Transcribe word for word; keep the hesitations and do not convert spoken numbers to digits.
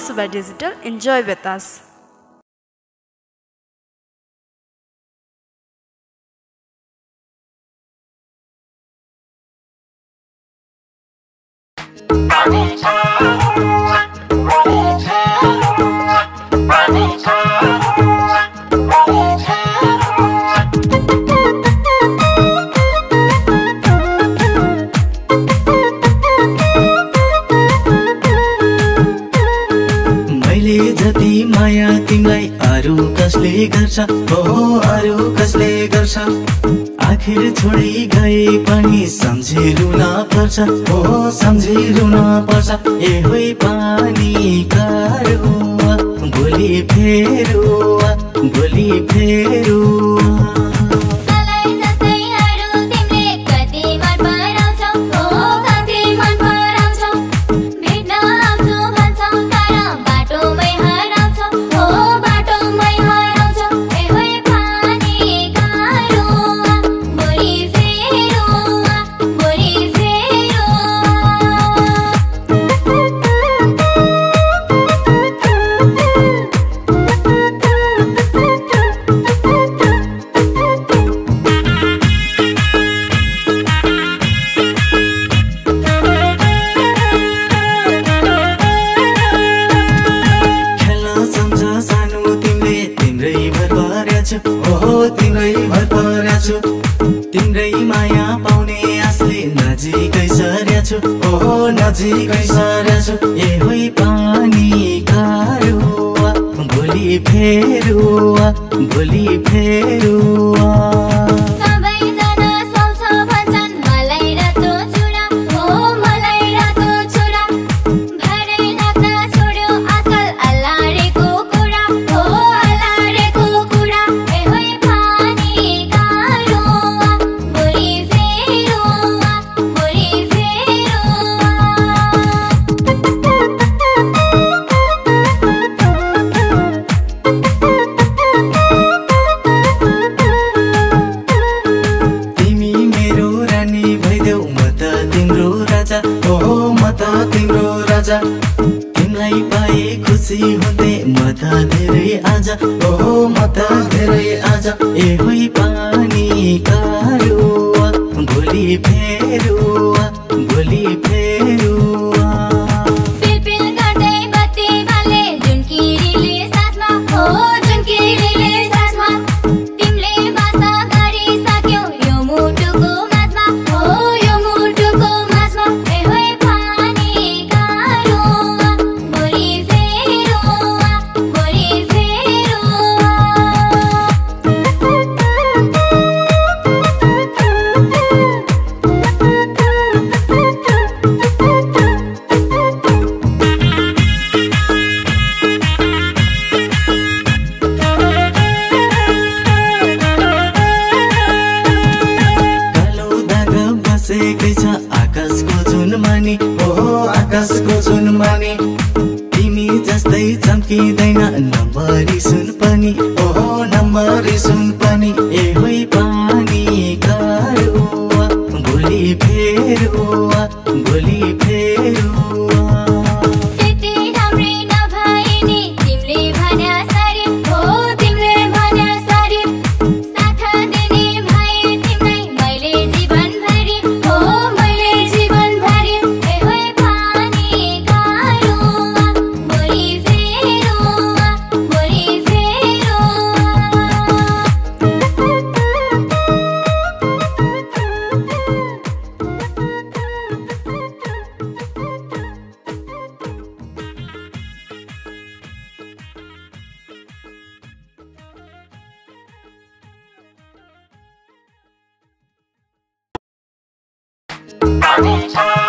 Suba Digital. Enjoy with us. माया तिमीलाई अरु कसले गर्छ हो अरु कसले गर्छ आखिर छोडी गए पनि सम्झिरुन पर्छ हो सम्झिरुन पर्छ ए होइ पानी कारुवा भोलि फेरुवा भोलि फेरुवा तिम्रै माया पाउने आशले नजिकै सरेछु ओ नजिकै सरेछु ए होइ पानी कारुवा भोलि फेरुवा भोलि फेरुवा तिमीलाई पाए खुसी हुँदै म त धेरै आज ओ म त धेरै आज ए होइ पानी कारुवा भोलि फेरुवा भोलि फेरुवा पिलपिल गर्दै बत्ती बाले जुनकिरीले साथमा हो जुनकिरीले साथमा तिमीले बासा गरिसक्यौ यो मुटुको माझमा हो यो मुटुको माझमा ए होइ पानी आकाशको जुन मानी हो आकाशको जुन मानी तिमी जस्तै चम्किँदैन नम्बरी सुन पनि ओ नम्बरी सुन पनि ए होइ पानी कारुवा भोलि फेरुवा भोलि फेरुवा Bye.